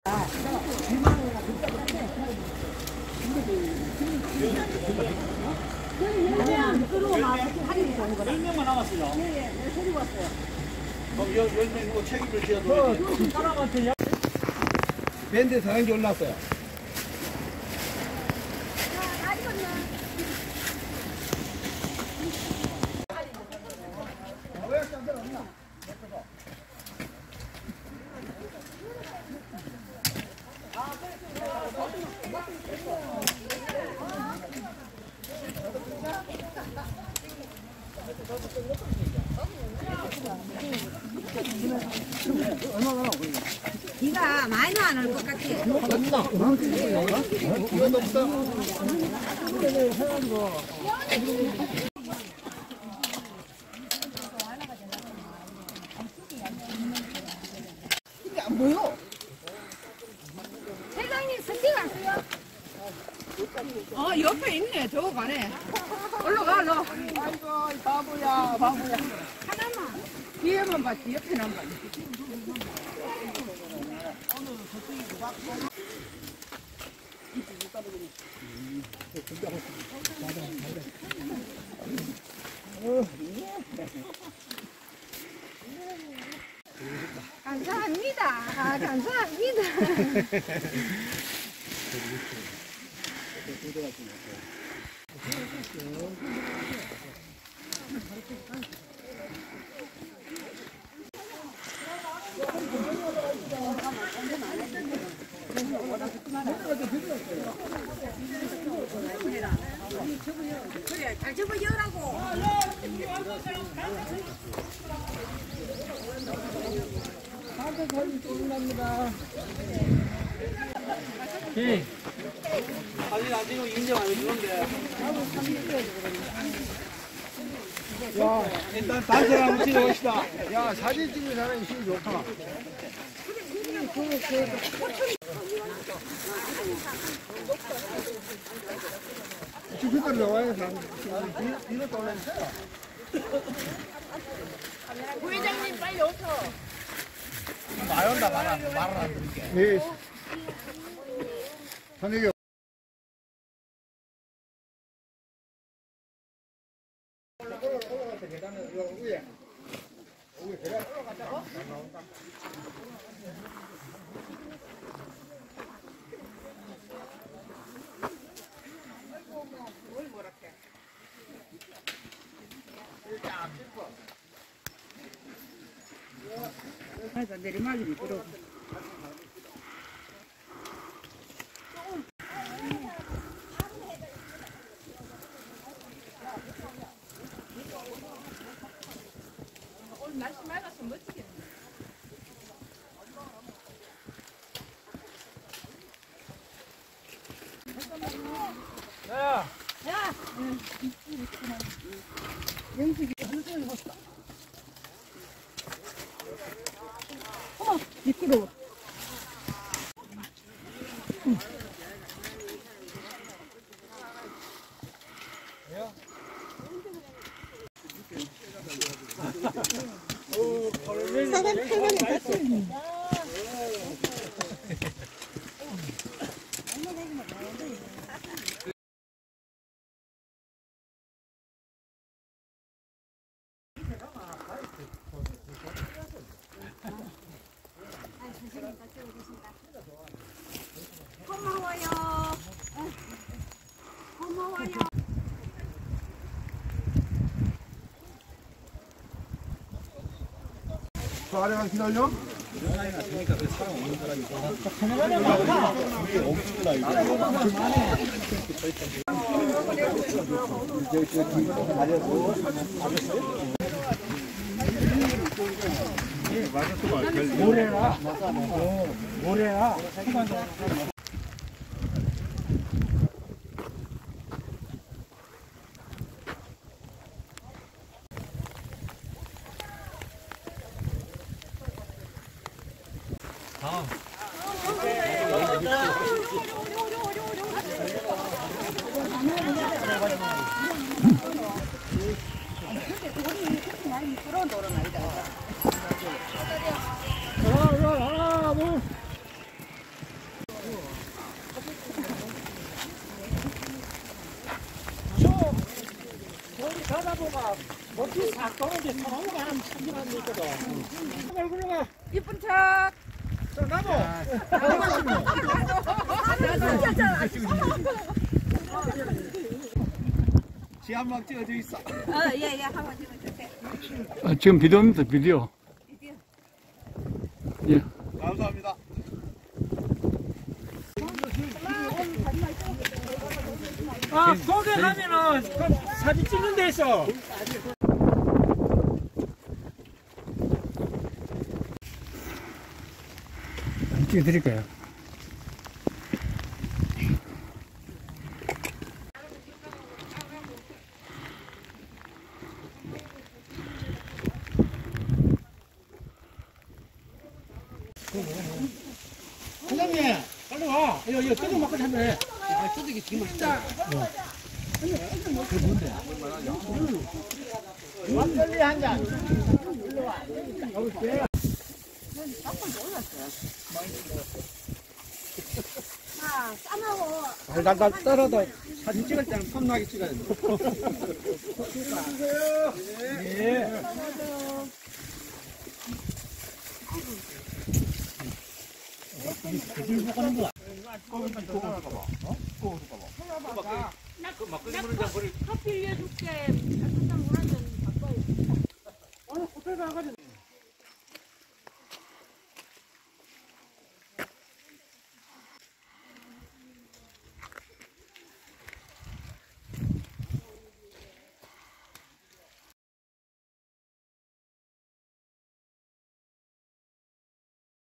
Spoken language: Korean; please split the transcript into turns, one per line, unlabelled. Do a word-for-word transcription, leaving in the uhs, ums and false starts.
열 명만 남았어요. 예, 예, 네, 소리 왔어요. 그럼 열 명 책임을 지어도 사람한테 밴드 사랑기 올랐어요.
비가 많이 안 올 것 같아.
이건 없어.
이게 안 보여. 세상에 스틱 안 써요? 어, 옆에 있네. 저거 가네. 얼른 가, 얼른.
아이고, 바보야, 바보야.
하나만. 뒤에만 봤지, 옆에는 안 봤지. 감사합니다. 아, 감사합니다. 그래, 잘 접어주라고.
다들 걸리 쫄납니다. 예. 사진 안 찍으면 인정 안 해주는데. 야, 일단 단체 한번 찍어봅시다. 야, 사진 찍는 사람이 힘이 좋다. 주변으로 나와야 돼. 이거 떠나주세요.
부회장님 빨리 오셔.
말 온다, 말 안, 말을 안 드릴게. 네. 선생님. 올라갔다, 계단은 위에. 위에 계단 올라갔다고?
맞아, 내리막이 미끄러워. 오늘 날씨 맑아서 멋지겠네.
야!
야!
영식이 한손에 봤다.
어머, 미끄러워.
사람 탈만이 갔어.
고마워요. 고마워요.
저 아래가 기다려? 연락이나 되니까 그 사람 없는 사람이 카메라를 많다. 이게 엄청나 이거. 모래라. 모래라. 다음.
소나무가 멋지 싹 떨어져 소나무가 한 천지만 있거든. 말 굴러가.
이쁜 척.
저 나무.
지 한방 찍어져 있어.
어, 예, 예, 한번 찍어주세요.
아, 지금 비디오입니다, 비디오. 예.
감사합니다.
아, 거기 가면은 그 사진 찍는 데 있어.
찍어드릴까요?
부장님, 빨리 와. 이거, 이거 뜨거운 막걸리 한 잔 해.
아, 쫀득이 되게 맛있다.
막걸리 한 잔.
아, 싸먹어.
달달달 떨어도 사진 찍을 때는 탐나게 찍어야 돼.
예.
커피 해줄게. 따뜻한 물한잔 갖고 와.
호텔 가가지고